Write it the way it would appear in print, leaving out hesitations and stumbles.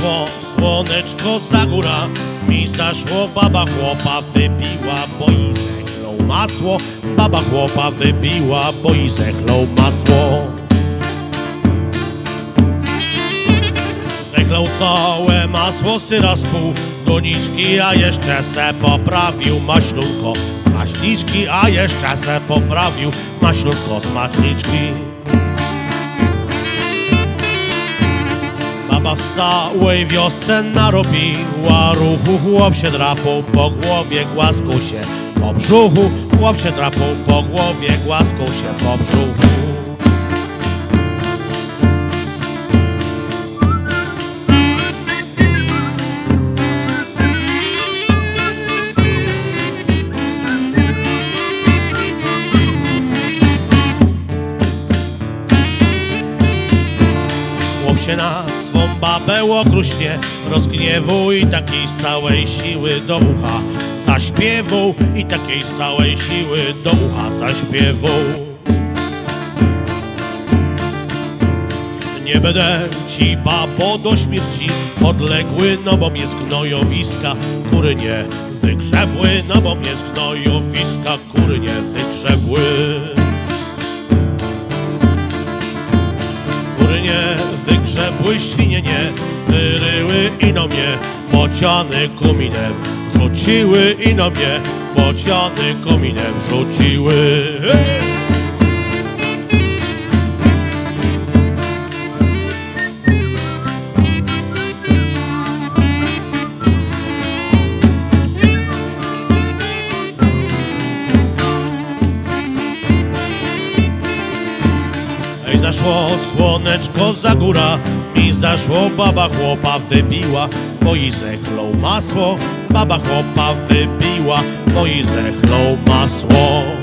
zaszło słoneczko za góra, mi zaszło, baba chłopa wypiła, bo i zechlą masło. Baba chłopa wypiła, bo i zechlą masło. Zechlą całe masło, syra z pół doniczki, a jeszcze se poprawił maślunko z maśliczki, a jeszcze se poprawił maślunko z maśliczki. Baba w całej wiosce narobiła ruchu, chłop się drapał po głowie, głaskał się po brzuchu. Chłop się drapał po głowie, głaskał się po brzuchu. Chłop się na swą babę okruśnie rozgniewu i takiej z całej siły do ucha zaśpiewał, i takiej z całej siły do ucha zaśpiewał. Nie będę ci, babo, do śmierci podległy, no bo mnie z gnojowiska kury nie wygrzebły, no bo mnie z gnojowiska kury nie wygrzebły. Kury nie wygrzebły, świnie nie wyryły, ino mnie bociany kominem rzuciły, ino mnie bociany kominem rzuciły. Ej, zaszło słoneczko za góra, mi zaszło, baba chłopa wypiła, bo i zechlą masło. Baba chłopa wypiła, bo i zechlą masło.